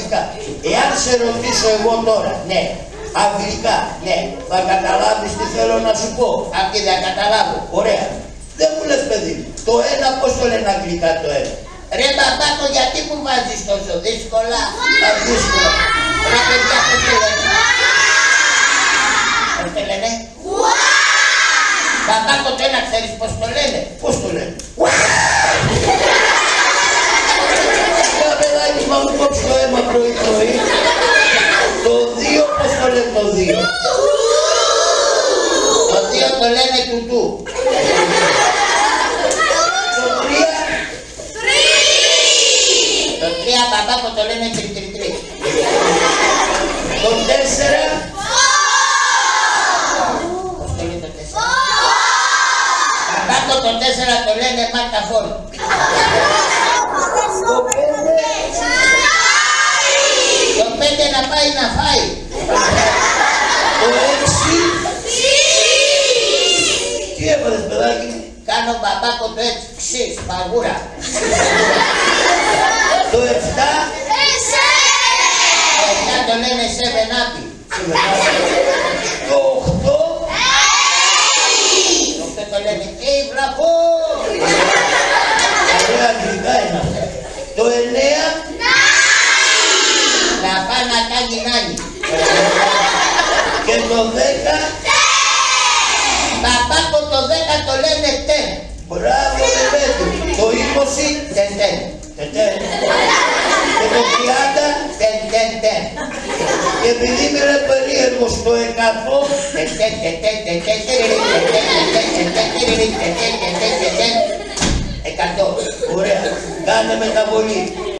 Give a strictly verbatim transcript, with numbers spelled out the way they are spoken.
αγγλικά. Εάν σε ρωτήσω εγώ τώρα, ναι, αγγλικά, ναι, θα καταλάβεις τι θέλω να σου πω. Αυτή δεν καταλάβω. Ωραία. Δεν μου λες παιδί, το ένα πώς το λένε αγγλικά το ένα. Ρε μπαμπάκο, γιατί μου βάζεις τόσο δύσκολα. Τα δύσκολα. Ρε παιδιά, πώς το λένε. Πώς το λένε. Μπαμπάκο, το ένα ξέρεις πώς το λένε. Πώς το λένε. Για παιδάκι, μα μου κόψει το αίμα πρωί πρωί. Το δύο, πώς το λένε το δύο. Το δύο το λένε τουτού. Το τρία. Το τρία μπαμπάκο το λένε τριτριτρί. Το τέσσερα. Πώς το λένε το τέσσερα. Μπαμπάκο το τέσσερα το λένε μαρταφόρ. Το πέντε. Το πέντε να πάει να φάει. Το έξι. Τι έβαλες παιδάκι. Κάνω μπαμπάκο το έτσι ξύ, σπαγούρα. Το εφτά. Το εφτά το λένε σεβενάπι. Το οχτώ. Το οχτώ το λένε «Ει βλακό». Ωραία αγγλικά είναι αυτά. Το εννέα. Να πάει να κάνει νάνι. Και το δέκα. Μπαμπάκο το δέκα το λένε τεν. Μπράβο ρε παιδί. Το είκοσι τεν τεν. Τεν τεν. Και το τριάντα τεν τεν τεν. Και επειδή είμαι ρε περίεργος το εκατό τεν τεν τεν τεν τεν τεν τεν τεν τεν εκατό. Ωραία. Κάνε μεταβολή.